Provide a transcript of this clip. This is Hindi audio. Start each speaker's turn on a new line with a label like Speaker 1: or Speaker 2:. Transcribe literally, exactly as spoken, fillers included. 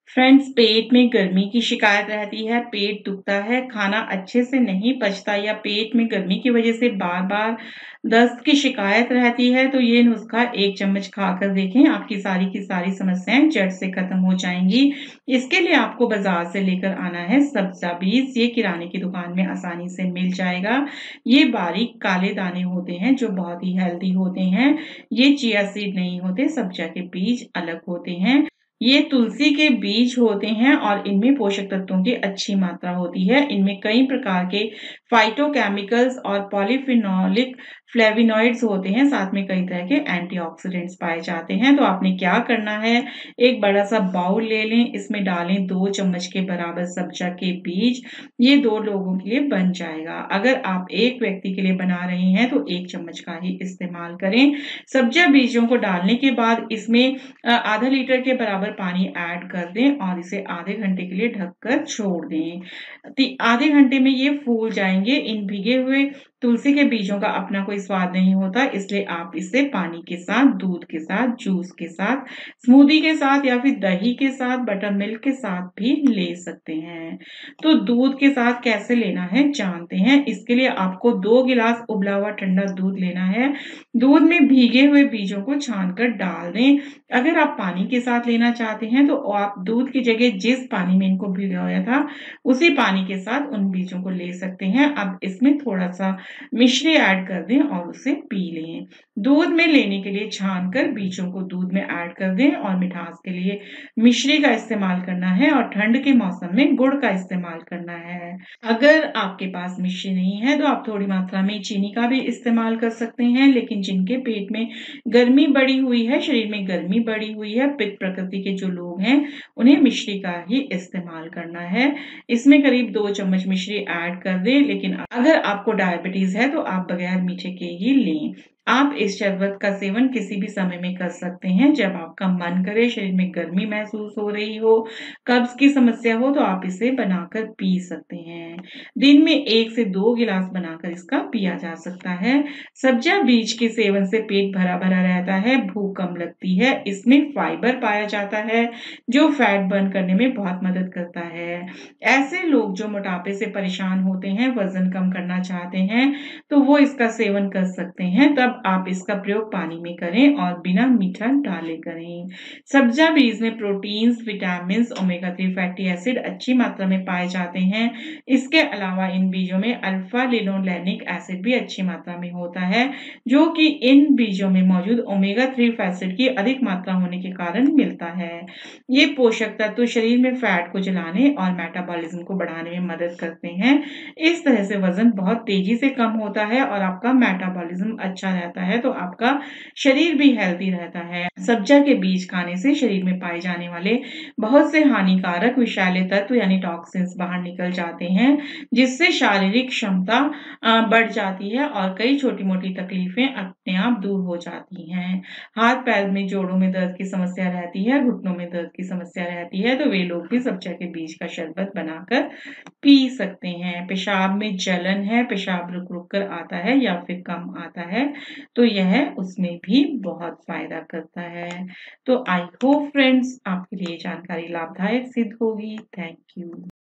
Speaker 1: फ्रेंड्स, पेट में गर्मी की शिकायत रहती है, पेट दुखता है, खाना अच्छे से नहीं पचता या पेट में गर्मी की वजह से बार-बार दस्त की शिकायत रहती है, तो ये नुस्खा एक चम्मच खाकर देखें, आपकी सारी की सारी समस्याएँ जड़ से खत्म हो जाएँगी। इसके लिए आपको बाज़ार से लेकर आना है सब्ज़ा बीज, ये किराने की दुकान में आसानी से मिल जाएगा। ये बारीक काले दाने होते हैं जो बहुत ही हेल्दी होते हैं। ये चिया सीड नहीं होते, सब्ज़ा के बीज अलग होते हैं। ये तुलसी के बीज होते हैं और इनमें पोषक तत्वों की अच्छी मात्रा होती है। इनमें कई प्रकार के फाइटोकेमिकल्स और पॉलीफिनोलिक फ्लेविनॉइड्स होते हैं, साथ में कई तरह के एंटीऑक्सीडेंट्स पाए जाते हैं। तो आपने क्या करना है, एक बड़ा-सा बाउल ले लें, इसमें डालें दो चम्मच के बराबर सब्जा के बीज। ये दो लोगों के लिए बन जाएगा। अगर आप एक व्यक्ति के लिए बना रहे हैं तो एक चम्मच का ही इस्तेमाल करें। सब्जा बीजों को डालने के बाद इसमें अ, आधा लीटर के बराबर पानी ऐड कर दें और इसे आधे घंटे के लिए ढककर छोड़ दें। ती आधे घंटे में ये फूल जाएँगे। इन भीगे हुए तुलसी के बीजों का अपना कोई स्वाद नहीं होता, इसलिए आप इसे पानी के साथ, दूध के साथ, जूस के साथ, स्मूदी के साथ या फिर दही के साथ, बटर मिल्क के साथ भी ले सकते हैं। तो दूध के साथ कैसे लेना है जानते हैं। इसके लिए आपको दो गिलास उबला हुआ ठंडा दूध लेना है। दूध में भीगे हुए बीजों को छानकर डाल दें। अगर आप पानी के साथ लेना चाहते हैं तो आप दूध की जगह जिस पानी में इनको भिगोया था, उसी पानी के साथ उन बीजों को ले सकते हैं। अब इसमें थोड़ा-सा मिश्री ऐड कर दें और उसे पी लें। दूध में लेने के लिए छानकर बीजों को दूध में ऐड कर दें और मिठास के लिए मिश्री का इस्तेमाल करना है और ठंड के मौसम में गुड़ का इस्तेमाल करना है। अगर आपके पास मिश्री नहीं है तो आप थोड़ी मात्रा में चीनी का भी इस्तेमाल कर सकते हैं, लेकिन जिनके पेट में गर्मी बढ़ी हुई है, शरीर में गर्मी बढ़ी हुई है, पित्त प्रकृति के जो लोग हैं, उन्हें मिश्री का ही इस्तेमाल करना है। इसमें करीब दो चम्मच मिश्री ऐड कर दें, लेकिन अगर आपको डायबिटीज़ है तो आप बगैर मीठे के ही लें। आप इस शरबत का सेवन किसी भी समय में कर सकते हैं, जब आपका मन करे, शरीर में गर्मी महसूस हो रही हो, कब्ज़ की समस्या हो तो आप इसे बनाकर पी सकते हैं। दिन में एक से दो गिलास बनाकर इसका पिया जा सकता है। सब्जा बीज के सेवन से पेट भरा-भरा रहता है, भूख कम लगती है, इसमें फाइबर पाया जाता है, जो फैट बर्न करने में बहुत मदद करता है। ऐसे लोग जो मोटापे से परेशान होते हैं, वज़न कम करना चाहते हैं, तो वो इसका सेवन कर सकते हैं। तब आप इसका प्रयोग पानी में करें और बिना मीठा डाले करें। सब्जा बीज में proteins, vitamins, omega three fatty acid अच्छी मात्रा में पाए जाते हैं। इसके अलावा इन बीजों में अल्फा लिनोलेनिक एसिड भी अच्छी मात्रा में होता है, जो कि इन बीजों में मौजूद ओमेगा थ्री एसिड की अधिक मात्रा होने के कारण मिलता है। ये पोषक तत्व शरीर में फैट को जलाने और मेटाबॉलिज्म को बढ़ाने में मदद करते हैं। इस तरह से वज़न बहुत तेज़ी से कम होता है और आपका मेटाबॉलिज्म अच्छा रहता है, तो आपका शरीर भी हेल्दी रहता है। सब्जा के बीज खाने से शरीर में पाए जाने वाले बहुत से हानिकारक विषैले तत्व यानी टॉक्सिन्स बाहर निकल जाते हैं, जिससे शारीरिक क्षमता अ, बढ़ जाती है और कई छोटी-मोटी तकलीफें अपने आप दूर हो जाती हैं। हाथ-पैर में, जोड़ों में दर्द की समस्या रहती है, घुटनों में दर्द की समस्या रहती है, तो वे लोग भी सब्जा के बीज का शरबत बनाकर पी सकते हैं। पेशाब में जलन है, पेशाब रुक-रुक कर आता है या फिर कम आता है, तो यह उसमें भी बहुत फ़ायदा करता है। तो आई होप फ्रेंड्स आपके लिए जानकारी लाभदायक सिद्ध होगी। Thank you.